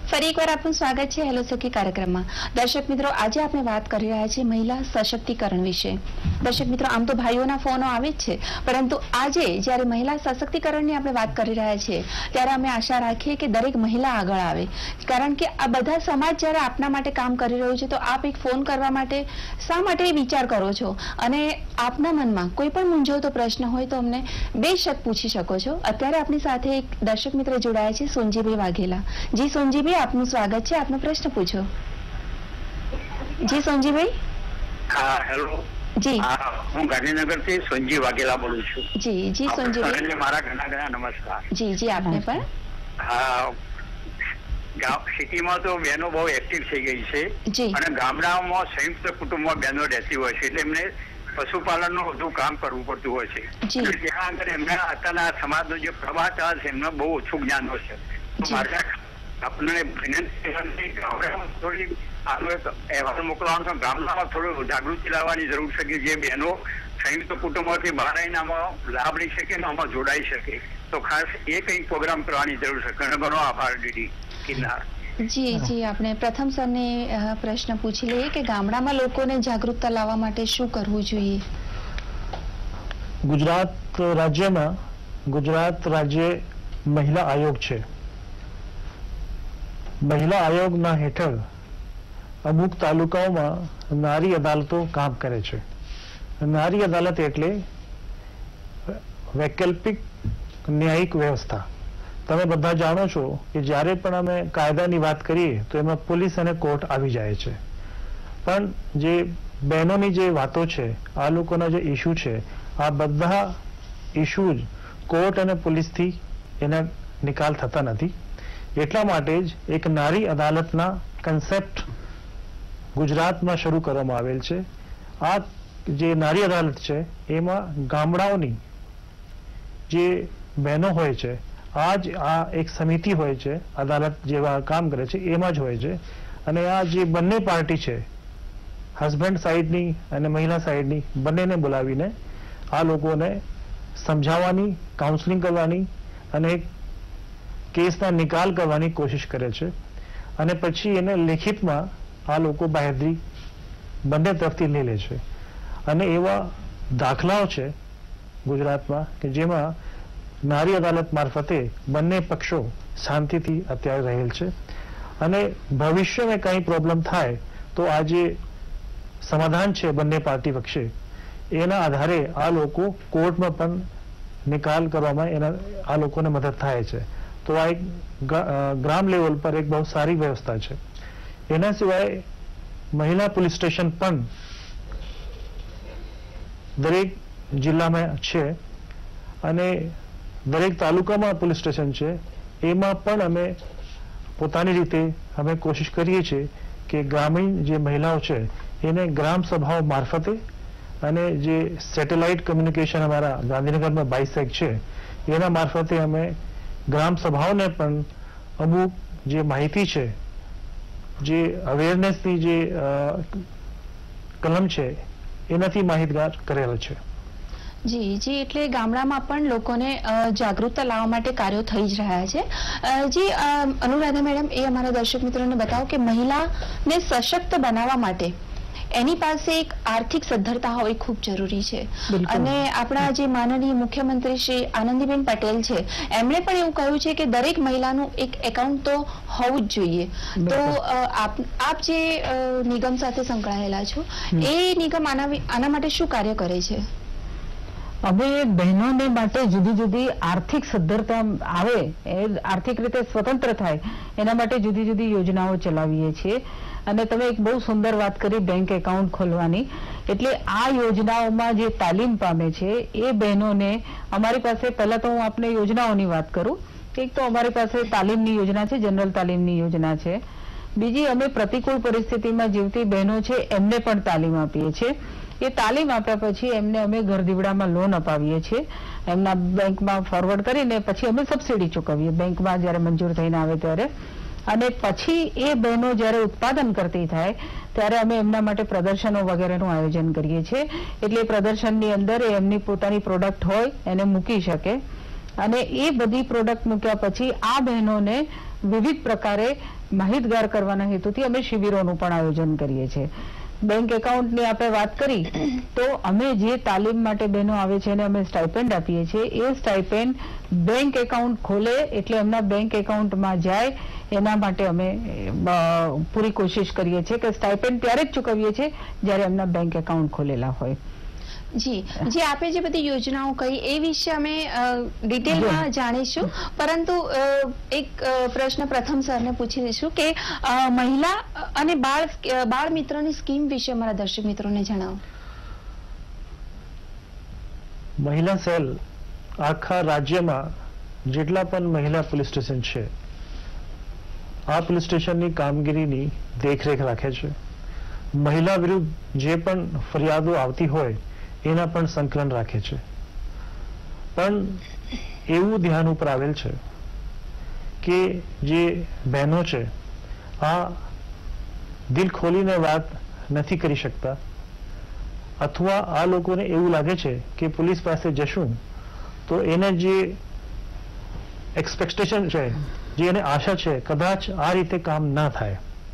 ફરી એકવાર આપનું સ્વાગત છે હેલો સખી કાર્યક્રમમાં। દર્શક મિત્રો, આજે આપણે વાત કરી રહ્યા છીએ મહિલા સશક્તિકરણ વિશે। દર્શક મિત્રો, આમ તો ભાઈઓના ફોનો આવે જ છે, પરંતુ આજે જ્યારે મહિલા સશક્તિકરણની આપણે વાત કરી રહ્યા છીએ ત્યારે અમે આશા રાખીએ કે દરેક મહિલા આગળ આવે, કારણ કે આ બધા સમાજ જ્યારે આપના માટે કામ કરી રહ્યું છે તો આપ એક ફોન કરવા માટે શા માટે વિચાર કરો છો, અને આપના મનમાં કોઈ પણ મૂંઝવતો પ્રશ્ન હોય તો અમને બેશક પૂછી શકો છો। અત્યારે આપણી સાથે એક દર્શક મિત્ર જોડાયા છે, સોનજીભાઈ વાઘેલા। જી સોનજીભાઈ, આપનું સ્વાગત છે, આપનો પ્રશ્ન પૂછો। જી સોનજીભાઈ। હા, હેલો જી, હું ગાંધીનગર થી સોનજી વાઘેલા બોલું છું। જી જી સોનજીભાઈ, મારા ઘણા નમસ્કાર। જી જી, આપને પણ। હા, સિટીમાં તો બહેનો બહુ એક્ટિવ થઈ ગઈ છે, અને ગામડાઓમાં સંયુક્ત કુટુંબમાં બહેનો રહેતી હોય છે, એટલે એમને પશુપાલન નું બધું કામ કરવું પડતું હોય છે। ત્યાં આગળ એમના અત્યારના સમાજનો જે પ્રવાહ ચાલે છે એમને બહુ ઓછું જ્ઞાન હોય છે। મારે આપણે થોડી આનો એક અહેવાલ મોકલવાનો છે, ગામડામાં થોડું જાગૃતિ લાવવાની જરૂર છે કે જે બહેનો સંયુક્ત કુટુંબોથી બહાર આવીને આમાં લાભ લઈ શકે ને આમાં જોડાઈ શકે, તો ખાસ એ કંઈક પ્રોગ્રામ કરવાની જરૂર છે। ઘણો ઘણો આભાર દીદી કિન્નાર। જી જી, આપણે પ્રથમ સરને પ્રશ્ન પૂછી લઈએ કે ગામડામાં લોકોને જાગૃતતા લાવવા માટે શું કરવું જોઈએ? ગુજરાત રાજ્યમાં ગુજરાત રાજ્ય મહિલા આયોગ છે। મહિલા આયોગના હેઠળ અમુક તાલુકાઓમાં નારી અદાલતો કામ કરે છે। નારી અદાલત એટલે વૈકલ્પિક ન્યાયિક વ્યવસ્થા। તમે બધા જાણો છો કે જ્યારે પણ અમે કાયદાની વાત કરીએ તો એમાં પોલીસ અને કોર્ટ આવી જાય છે, પણ જે બહેનોની જે વાતો છે, આ લોકોના જે ઇસ્યુ છે, આ બધા ઇસ્યુ જ કોર્ટ અને પોલીસથી એના નિકાલ થતા નથી। એટલા માટે જ એક નારી અદાલતના કન્સેપ્ટ ગુજરાતમાં શરૂ કરવામાં આવેલ છે। આ જે નારી અદાલત છે એમાં ગામડાઓની જે બહેનો હોય છે, આ એક સમિતિ હોય છે, અદાલત જેવા કામ કરે છે એમાં જ હોય છે, અને આ જે બંને પાર્ટી છે, હસબન્ડ સાઈડની અને મહિલા સાઈડની, બંનેને બોલાવીને આ લોકોને સમજાવવાની, કાઉન્સલિંગ કરવાની અને એક કેસના નિકાલ કરવાની કોશિશ કરે છે, અને પછી એને લેખિતમાં આ લોકો બાહેધરી બંને તરફથી લઈ લે છે। અને એવા દાખલાઓ છે ગુજરાતમાં કે જેમાં નારી અદાલત મારફતે બંને પક્ષો શાંતિથી અત્યારે રહેલ છે, અને ભવિષ્યમાં કંઈ પ્રોબ્લેમ થાય તો આ જે સમાધાન છે બંને પાર્ટી વચ્ચે, એના આધારે આ લોકો કોર્ટમાં પણ નિકાલ કરવામાં આ લોકોને મદદ થાય છે। તો આ એક ગ્રામ લેવલ પર એક બહુ સારી વ્યવસ્થા છે। એના સિવાય મહિલા પોલીસ સ્ટેશન પણ દરેક જિલ્લામાં છે, અને દરેક તાલુકામાં પોલીસ સ્ટેશન છે। એમાં પણ અમે પોતાની રીતે અમે કોશિશ કરીએ છીએ કે ગ્રામીણ જે મહિલાઓ છે એને ગ્રામ સભાઓ મારફતે, અને જે સેટેલાઇટ કમ્યુનિકેશન અમારા ગાંધીનગરમાં બાયસેક છે એના મારફતે અમે ગ્રામ સભાઓને પણ અમુક જે માહિતી છે, જે અવેરનેસની જે કલમ છે એનાથી માહિતગાર કરેલ છે। જી જી, એટલે ગામડામાં પણ લોકોને જાગૃતતા લાવવા માટે કાર્યો થઈ જ રહ્યા છે। જી અનુરાધા મેડમ, એ અમારા દર્શક મિત્રોને બતાવો કે મહિલાને સશક્ત બનાવવા માટે એની પાસે એક આર્થિક સદ્ધરતા હોવી ખૂબ જરૂરી છે, અને આપણા જે માનનીય મુખ્યમંત્રી શ્રી આનંદીબેન પટેલ છે એમણે પણ એવું કહ્યું છે કે દરેક મહિલાનું એક એકાઉન્ટ તો હોવું જ જોઈએ। તો આપ જે નિગમ સાથે સંકળાયેલા છો, એ નિગમ આના માટે શું કાર્ય કરે છે? અમે બહેનોને માટે જુદી જુદી આર્થિક સદ્ધરતા આવે, આર્થિક રીતે સ્વતંત્ર થાય એના માટે જુદી જુદી યોજનાઓ ચલાવીએ છીએ। અને તમે એક બહુ સુંદર વાત કરી બેંક એકાઉન્ટ ખોલવાની, એટલે આ યોજનાઓમાં જે તાલીમ પામે છે એ બહેનોને અમારી પાસે, પહેલા તો હું આપને યોજનાઓની વાત કરું, એક તો અમારી પાસે તાલીમની યોજના છે, જનરલ તાલીમની યોજના છે। બીજી, અમે પ્રતિકૂળ પરિસ્થિતિમાં જીવતી બહેનો છે એમને પણ તાલીમ આપીએ છીએ। એ તાલીમ આપ્યા પછી એમને અમે ઘર દીવડામાં લોન અપાવીએ છીએ, એમના બેંકમાં ફોરવર્ડ કરીને પછી અમે સબસિડી ચૂકવીએ બેંકમાં જ્યારે મંજૂર થઈને આવે ત્યારે। અને પછી એ બહેનો જ્યારે ઉત્પાદન કરતી થાય ત્યારે અમે એમના માટે પ્રદર્શનો વગેરેનું આયોજન કરીએ છીએ, એટલે પ્રદર્શનની અંદર એમની પોતાની પ્રોડક્ટ હોય એને મૂકી શકે, અને એ બધી પ્રોડક્ટ મૂક્યા પછી આ બહેનોને વિવિધ પ્રકારે માહિતગાર કરવાના હેતુથી અમે શિબિરોનું પણ આયોજન કરીએ છીએ. બેંક એકાઉન્ટની આપણે વાત કરી તો અમે જે તાલીમ માટે બહેનો આવે છે એને અમે સ્ટાઇપેન્ડ આપીએ છીએ. એ સ્ટાઇપેન્ડ બેંક એકાઉન્ટ ખોલે એટલે એમના બેંક એકાઉન્ટમાં જાય એના માટે અમે પૂરી કોશિશ કરીએ છીએ કે સ્ટાઇપેન્ડ ત્યારે જ ચૂકવીએ છીએ જ્યારે એમના બેંક એકાઉન્ટ ખોલેલા હોય. જી જે આપે જે બધી યોજનાઓ કહી એ વિશે અમે ડિટેલમાં જાણીશું, પરંતુ એક પ્રશ્ન પ્રથમ સરને પૂછી દઈશું કે મહિલા અને બાળ મિત્રની સ્કીમ વિશે અમારા દર્શક મિત્રોને જણાવો. મહિલા સેલ આખા રાજ્યમાં જેટલા પણ મહિલા પોલીસ સ્ટેશન છે આ પોલીસ સ્ટેશનની કામગીરીની દેખરેખ રાખે છે. મહિલા વિરુદ્ધ જે પણ ફરિયાદો આવતી હોય એના પણ સંકલન રાખે છે. પણ એવું ધ્યાન ઉપર આવેલ છે કે જે બહેનો છે આ દિલ ખોલીને વાત નથી કરી શકતા, અથવા આ લોકોને એવું લાગે છે કે પોલીસ પાસે જશું તો એને જે એક્સપેક્ટેશન છે, જે એને આશા છે, કદાચ આ રીતે કામ ના થાય,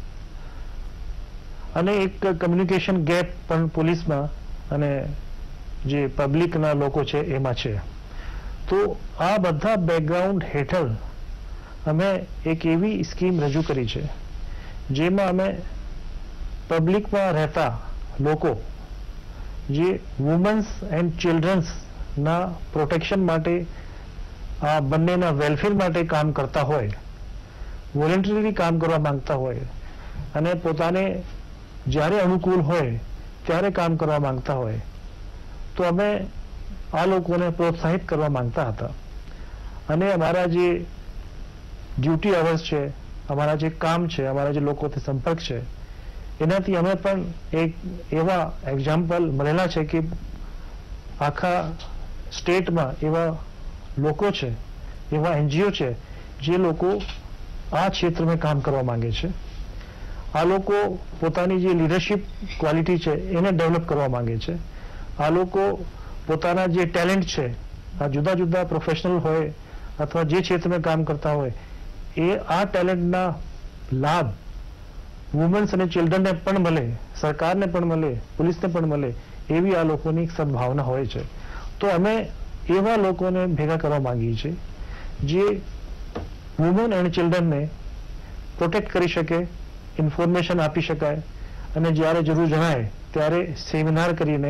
અને એક કમ્યુનિકેશન ગેપ પણ પોલીસમાં અને જે પબ્લિકના લોકો છે એમાં છે. તો આ બધા બેકગ્રાઉન્ડ હેઠળ અમે એક એવી સ્કીમ રજૂ કરી છે જેમાં અમે પબ્લિકમાં રહેતા લોકો જે વુમન્સ એન્ડ ચિલ્ડ્રન્સના પ્રોટેક્શન માટે, આ બંનેના વેલફેર માટે કામ કરતા હોય, વોલેન્ટરીલી કામ કરવા માંગતા હોય અને પોતાને જ્યારે અનુકૂળ હોય ત્યારે કામ કરવા માંગતા હોય, તો અમે આ લોકોને પ્રોત્સાહિત કરવા માંગતા હતા. અને અમારા જે ડ્યુટી અવર્સ છે, અમારા જે કામ છે, અમારા જે લોકોથી સંપર્ક છે, એનાથી અમે પણ એક એવા એક્ઝામ્પલ મળેલા છે કે આખા સ્ટેટમાં એવા લોકો છે, એવા એનજીઓ છે જે લોકો આ ક્ષેત્રમાં કામ કરવા માંગે છે. આ લોકો પોતાની જે લીડરશિપ ક્વોલિટી છે એને ડેવલપ કરવા માંગે છે. આ લોકો પોતાના જે ટેલેન્ટ છે, આ જુદા જુદા પ્રોફેશનલ હોય અથવા જે ક્ષેત્રમાં કામ કરતા હોય, એ આ ટેલેન્ટના લાભ વુમન્સ અને ચિલ્ડ્રનને પણ મળે, સરકારને પણ મળે, પોલીસને પણ મળે, એવી આ લોકોની સદભાવના હોય છે. તો અમે એવા લોકોને ભેગા કરવા માંગીએ છીએ જે વુમન એન્ડ ચિલ્ડ્રનને પ્રોટેક્ટ કરી શકે, ઇન્ફોર્મેશન આપી શકાય, અને જ્યારે જરૂર જણાય ત્યારે સેમિનાર કરીને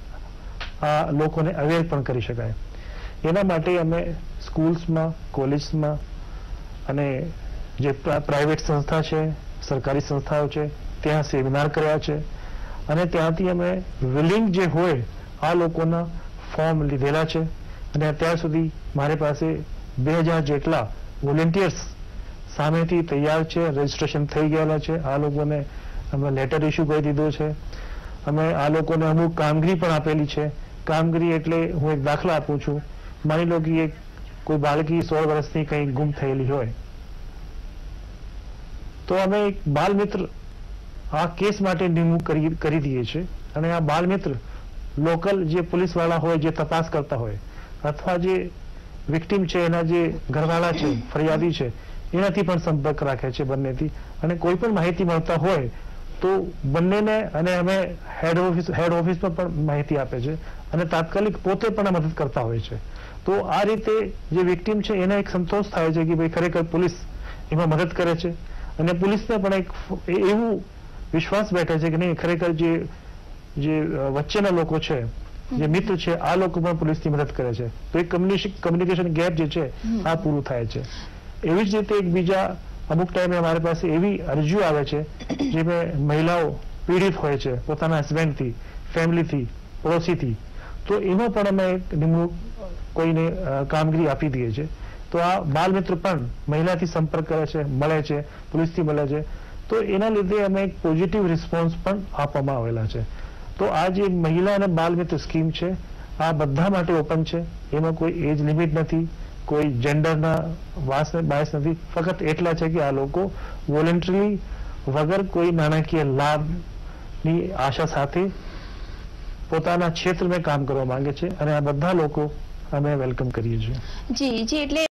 આ લોકોને અવેર પણ કરી શકાય. એના માટે અમે સ્કૂલ્સમાં, કોલેજમાં અને જે પ્રાઇવેટ સંસ્થા છે, સરકારી સંસ્થાઓ છે, ત્યાં સેમિનાર કર્યા છે. અને ત્યાંથી અમે વિલિંગ જે હોય આ લોકોના ફોર્મ લીધેલા છે. અને અત્યાર સુધી મારી પાસે 2000 જેટલા વોલેન્ટિયર્સ સામેથી તૈયાર છે, રજીસ્ટ્રેશન થઈ ગયેલા છે. આ લોકોને અમે લેટર ઇસ્યુ કરી દીધો છે. અમે આ લોકોને અમુક કામગીરી પણ આપેલી છે. કામગીરી એટલે હું એક દાખલા આપું છું. માની લો કે એક કોઈ બાળકી 16 વર્ષની કંઈ ગુમ થયેલી હોય, તો અમે એક બાલ મિત્ર આ કેસ માટે નિમણૂક કરી દઈએ છીએ. અને આ બાલ મિત્ર લોકલ જે પોલીસ વાળા હોય, જે તપાસ કરતા હોય, અથવા જે વિક્ટીમ છે એના જે ઘરવાળા છે, ફરિયાદી છે, એનાથી પણ સંપર્ક રાખે છે બંનેથી. અને કોઈ પણ માહિતી મળતા હોય તો બંનેને, અને અમે હેડ ઓફિસમાં પણ માહિતી આપે છે, અને તાત્કાલિક પોતે પણ મદદ કરતા હોય છે. તો આ રીતે જે વિક્ટીમ છે એને એક સંતોષ થાય છે કે ભાઈ ખરેખર પોલીસ એમાં મદદ કરે છે, અને પોલીસને પણ એક એવું વિશ્વાસ બેઠે છે કે નહીં, ખરેખર જે વચ્ચેના લોકો છે, જે મિત્ર છે, આ લોકો પણ પોલીસની મદદ કરે છે. તો એક કમ્યુનિકેશન ગેપ જે છે આ પૂરું થાય છે. એવી જ રીતે એક બીજા અમુક ટાઈમે અમારી પાસે એવી અરજીઓ આવે છે જેમાં મહિલાઓ પીડિત હોય છે પોતાના હસબન્ડથી, ફેમિલીથી, પડોશીથી. તો એમાં પણ અમે એક નિમણૂક કોઈને કામગીરી આપી દઈએ છીએ. તો આ બાલ મિત્ર પણ મહિલાથી સંપર્ક કરે છે, મળે છે, પોલીસથી મળે છે. તો એના લીધે અમે એક પોઝિટિવ રિસ્પોન્સ પણ આપવામાં આવેલા છે. તો આ જે મહિલા અને બાલ મિત્ર સ્કીમ છે આ બધા માટે ઓપન છે. એમાં કોઈ એજ લિમિટ નથી, કોઈ જેન્ડરના બાયસ નથી. ફક્ત એટલા છે કે આ લોકો વોલેન્ટરી વગર કોઈ નાણાકીય લાભની આશા સાથે પોતાના ક્ષેત્રમાં કામ કરવા માંગે છે, અને આ બધા લોકો અમે વેલકમ કરીએ છીએ. જી એટલે